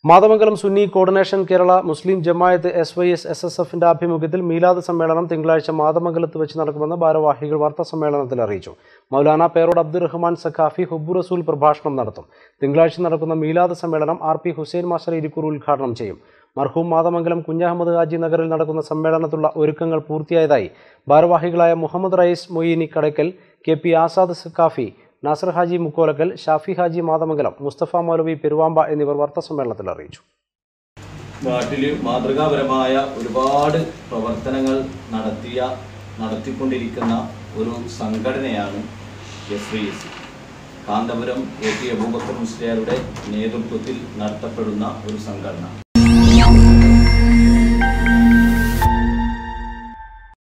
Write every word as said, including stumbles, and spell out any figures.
Mathamangalam Sunni coordination Kerala Muslim Jamaath S Y S S S എഫിന്റെ ആഭിമുഖ്യത്തിൽ മീലാദ് സമ്മേളനം തിങ്കളാഴ്ച മാതമംഗലത്ത് വെച്ച് നടക്കുമെന്ന് ഭാരവാഹികൾ വാർത്താ സമ്മേളനത്തിൽ അറിയിച്ചു. മൗലാന പേരോട് അബ്ദുറഹ്മാൻ സഖാഫി ഹുബ്ബു റസൂൽ പ്രഭാഷണം നടത്തും. തിങ്കളാഴ്ച നടക്കുന്ന മീലാദ് സമ്മേളനം R P Hussain master Irikkur ഉദ്ഘാടനം ചെയ്യും. മർഹൂം മാതമംഗലം കുഞ്ഞഹമ്മദ് ഹാജി നഗറിൽ നടക്കുന്ന സമ്മേളനത്തിലുള്ള ഒരുക്കങ്ങൾ പൂർത്തിയായതായി ഭാരവാഹികളായ മുഹമ്മദ് റയീസ് മൊയ്നി കടയ്ക്കൽ, കെ പി ആസാദ് സഖാഫി, നാസർ ഹാജി മുക്കോലക്കൽ, ഷാഫി ഹാജി മാതമംഗലം, മുസ്തഫ മൗലവി പെരുവാമ്പ എന്നിവർ വാർത്താസമ്മേളനത്തിൽ അറിയിച്ചു. നാട്ടിൽ മാതൃകാപരമായ ഒരുപാട് പ്രവർത്തനങ്ങൾ നടത്തിയ നടത്തിക്കൊണ്ടിരിക്കുന്ന ഒരു സംഘടനയാണ് S Y S. Kanthapuram A P Aboobacker മുസ്ലിയാരുടെ നേതൃത്വത്തിൽ നടത്തപ്പെടുന്ന ഒരു സംഘടന.